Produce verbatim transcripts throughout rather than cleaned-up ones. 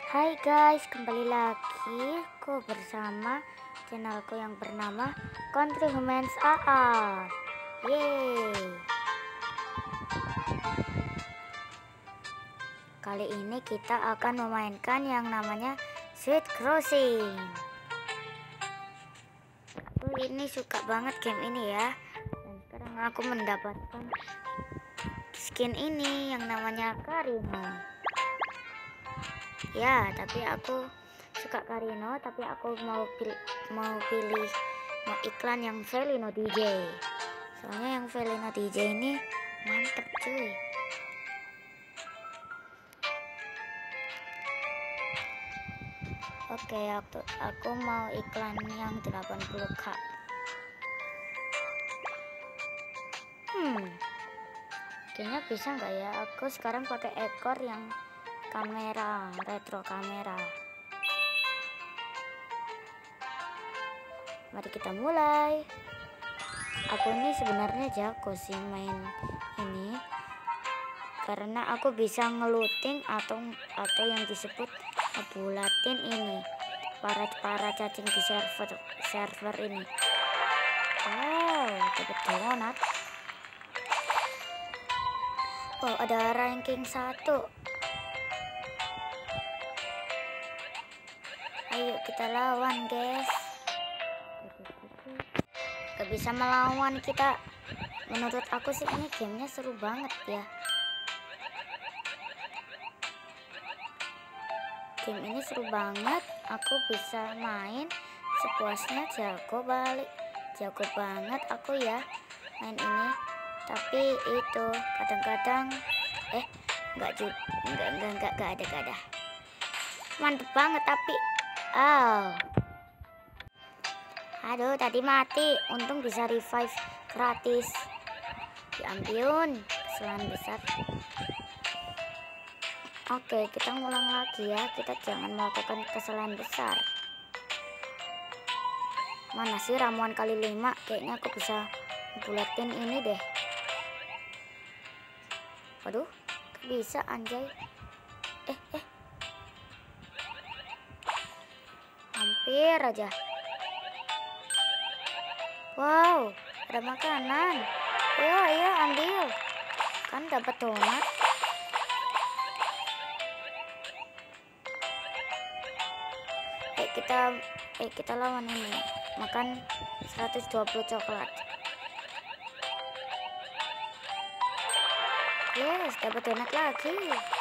Hai guys, kembali lagi aku bersama channelku yang bernama Country Humans A R. Yeay. Kali ini kita akan memainkan yang namanya Sweet Crossing. Aku ini suka banget game ini ya. Dan sekarang aku mendapatkan skin ini yang namanya Karino. Ya, tapi aku suka Karino, tapi aku mau pilih mau pilih mau iklan yang Velino D J. Soalnya yang Velino D J ini mantep cuy. Oke, aku, aku mau iklan yang delapan puluh k. Hmm, kayaknya bisa nggak ya? Aku sekarang pakai ekor yang kamera retro kamera. Mari kita mulai. Aku ini sebenarnya jago sih main ini karena aku bisa ngeluting atau atau yang disebut ngebulatin ini para para cacing di server server ini. Wow, dapat donat. Oh, ada ranking satu. Ayo kita lawan guys. Gak bisa melawan kita. Menurut aku sih ini gamenya seru banget ya. Game ini seru banget. Aku bisa main sepuasnya, jago balik. Jago banget aku ya main ini. Tapi itu kadang-kadang eh nggak juga nggak nggak nggak nggak ada nggak ada. Mantep banget tapi oh. Aduh, tadi mati. Untung bisa revive gratis. Ya ampun, kesalahan besar. Oke, kita ngulang lagi ya. Kita jangan melakukan kesalahan besar. Mana sih ramuan kali lima? Kayaknya aku bisa bulatin ini deh. Waduh, bisa anjay. Eh, eh. Hampir aja. Wow, ada makanan. Ayo, ayo ambil. Kan dapat donat. Eh kita eh kita lawan ini. Makan seratus dua puluh coklat. Yes, dapat donat lagi.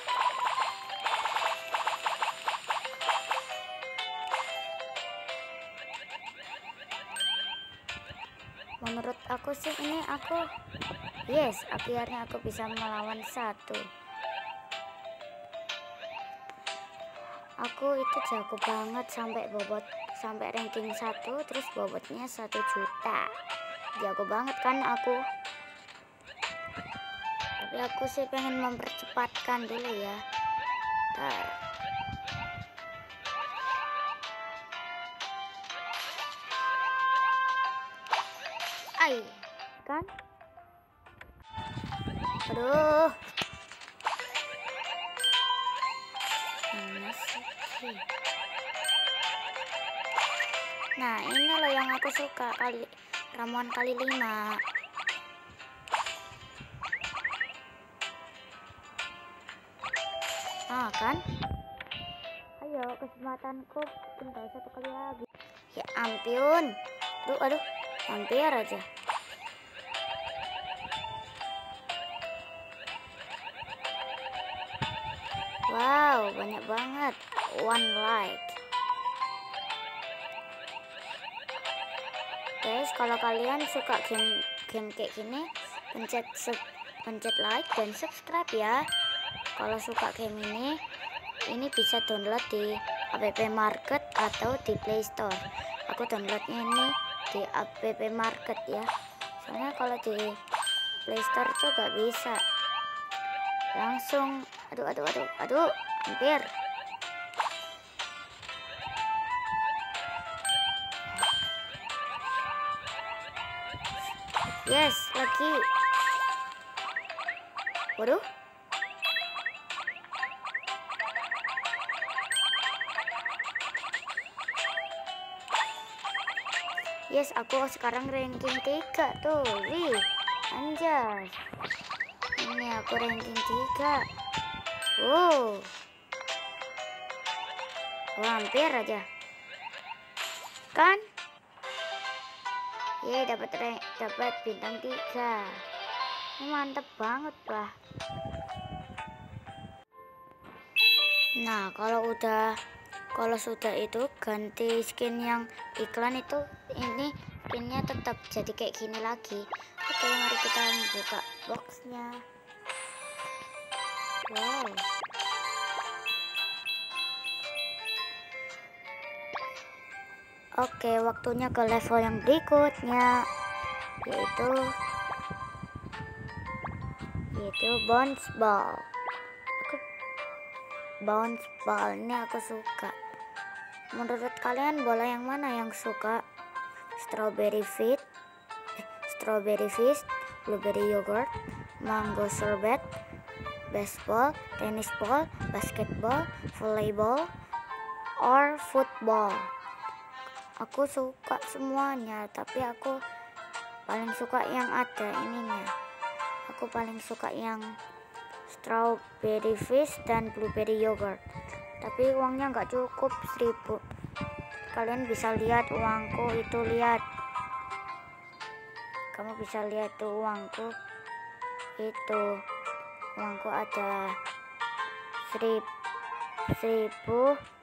Menurut aku sih ini aku yes, akhirnya aku bisa melawan satu. Aku itu jago banget sampai bobot sampai ranking satu, terus bobotnya satu juta. Jago banget kan aku. Tapi aku sih pengen mempercepatkan dulu ya. Bentar. Ay, kan? Aduh. Nah, ini loh yang aku suka kali ramuan kali lima. Ah, kan? Ayo, kesempatanku tinggal satu kali lagi. Ya ampun. Aduh, aduh. Hampir aja. Wow, banyak banget. One like. Guys, kalau kalian suka game game kayak gini, pencet sub, pencet like dan subscribe ya. Kalau suka game ini, ini bisa download di App Market atau di Play Store. Aku downloadnya ini di App Market ya. Soalnya kalau di Play Store tuh gak bisa. Langsung, aduh, aduh, aduh, aduh, hampir. Yes, lagi. Waduh. Yes, aku sekarang ranking tiga tuh. Wih, anjas. Ini aku ranking tiga. Wow. Oh, hampir aja. Kan? Ye, dapat dapat bintang tiga. Ini mantep banget, Bah. Nah, kalau udah kalau sudah itu ganti skin yang iklan itu, ini skinnya tetap jadi kayak gini lagi. Oke, mari kita buka boxnya. Wow. Oke, waktunya ke level yang berikutnya, yaitu yaitu bounce ball. Aku bounce ball ini aku suka. Menurut kalian bola yang mana yang suka? Strawberry fit, eh, strawberry fish, blueberry yogurt, mango sorbet, baseball, tennis ball, basketball, volleyball, or football. Aku suka semuanya, tapi aku paling suka yang ada ininya. Aku paling suka yang strawberry fish dan blueberry yogurt. Tapi uangnya nggak cukup seribu. Kalian bisa lihat uangku itu, lihat. Kamu bisa lihat tuh uangku itu. Uangku ada seribu. seribu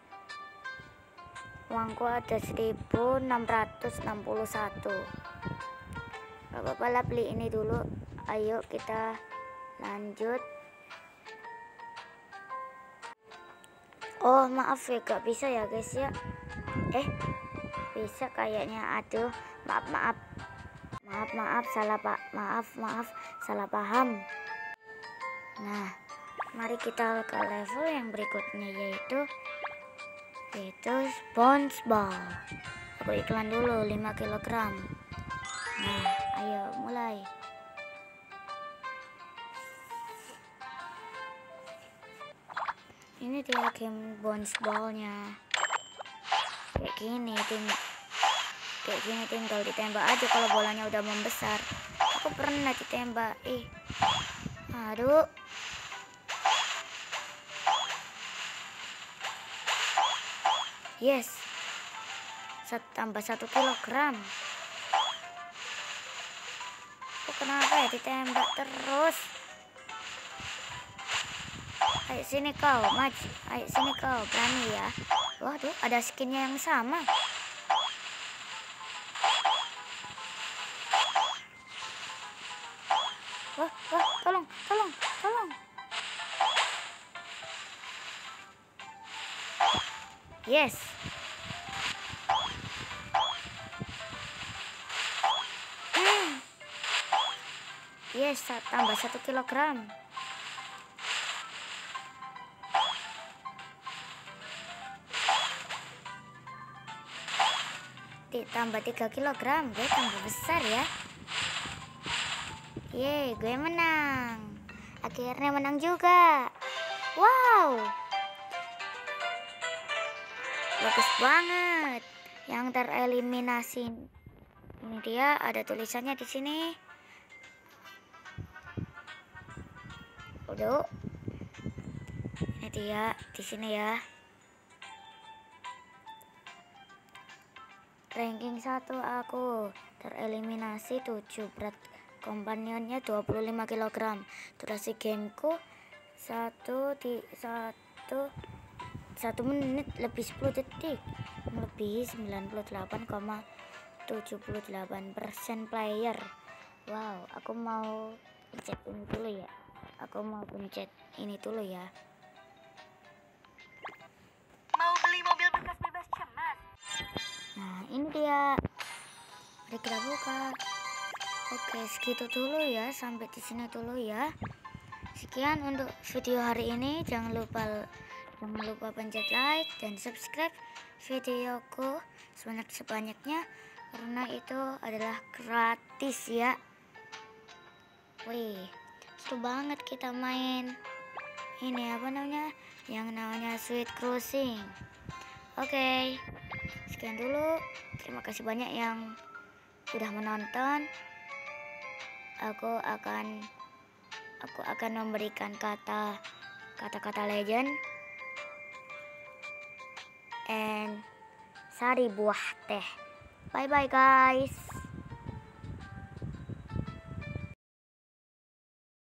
Uangku ada seribu enam ratus enam puluh satu. Gak apa-apa lah, beli ini dulu. Ayo kita lanjut. Oh maaf ya, gak bisa ya guys ya. Eh bisa kayaknya. Aduh, maaf maaf maaf maaf salah pak maaf maaf salah paham. Nah, mari kita ke level yang berikutnya, yaitu yaitu bounce ball. Aku iklan dulu lima kilogram. Nah, ayo mulai. Ini dia game bounce ballnya. Kayak gini, tim kayak gini tinggal ditembak aja kalau bolanya udah membesar. Aku pernah ditembak. Ih, aduh. Yes, Sat, tambah satu kilogram. Kok kenapa ya ditembak terus? Ayo sini kau, maju. Ayo sini kau, berani ya. Waduh, ada skinnya yang sama. Wah, wah, tolong, tolong, tolong. Yes. Hmm. Yes, tambah satu kilogram. Ditambah tiga kilogram, gue tambah besar ya. Yeay, gue menang. Akhirnya menang juga. Wow, bagus banget. Yang tereliminasi ini dia, ada tulisannya di sini. Udah, ini dia di sini ya. Ranking satu aku tereliminasi tujuh, berat kompanionnya dua puluh lima kilogram. Durasi gameku satu di satu satu menit lebih sepuluh detik, lebih sembilan puluh delapan koma tujuh delapan persen player. Wow, aku mau pencet ini dulu ya. Aku mau pencet ini dulu ya. Mau beli mobil bekas bebas cemas? Nah, ini dia. Mari kita buka. Oke, segitu dulu ya. Sampai di sini dulu ya. Sekian untuk video hari ini. Jangan lupa jangan lupa pencet like dan subscribe videoku sebanyak-sebanyaknya, karena itu adalah gratis ya. Wih, seru banget kita main ini, apa namanya, yang namanya Sweet Cruising. Oke, sekian dulu. Terima kasih banyak yang udah menonton. Aku akan aku akan memberikan kata kata-kata legend and sari buah teh. Bye bye guys.